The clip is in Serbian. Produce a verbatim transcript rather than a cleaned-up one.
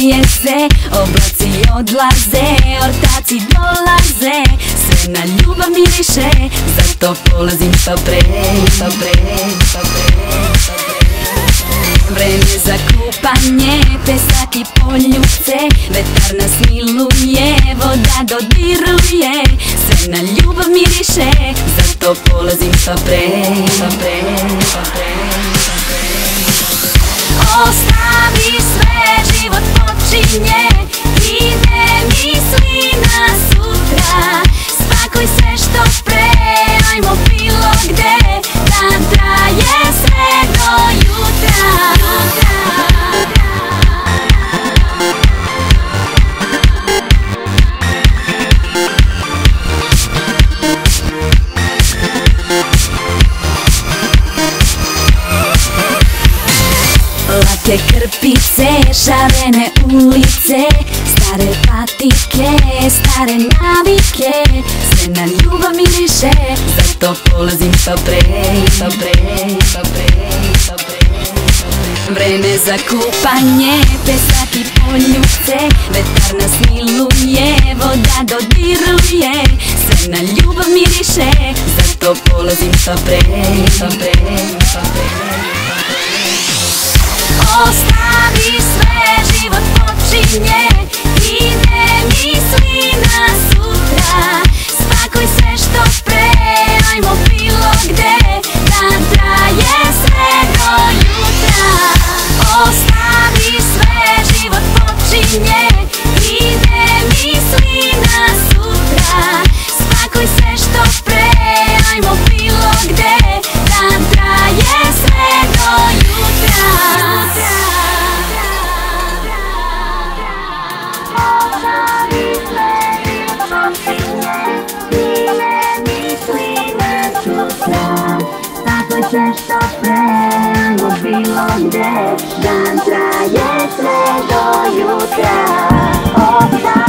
smije se, oblaci odlaze, ortaci dolaze, sve na ljubav miriše, zato polazim što pre, što pre, što pre, što pre. Vreme za kupanje, pesak i poljupce, vetar nas miluje, voda dodiruje, sve na ljubav miriše, zato polazim što pre, što pre, što pre, što pre. Ostavi sve, život počinje i ne misli na sutra, spakuj se što pre, ajmo bilo gde, dan traje sve do jutra. Lake krpice, šarene ulice, stare patike, stare navike, sve na ljubav miriše, zato polazim što pre, što pre, što pre, što pre. Vreme za kupanje, pesak i poljupce, vetar nas miluje, voda dodiruje, sve na ljubav miriše, zato polazim što pre, što pre, što pre. Ostavi sve, život počinje i ne misli na sutra, spakuj se što pre, ajmo bilo gde, dan traje sve do jutra. Ostavi sve, život počinje i ne misli na sutra, spakuj se što pre, ajmo bilo gde, dan traje sve do jutra. Što pre, ajmo bilo gde, dan traje sve do jutra.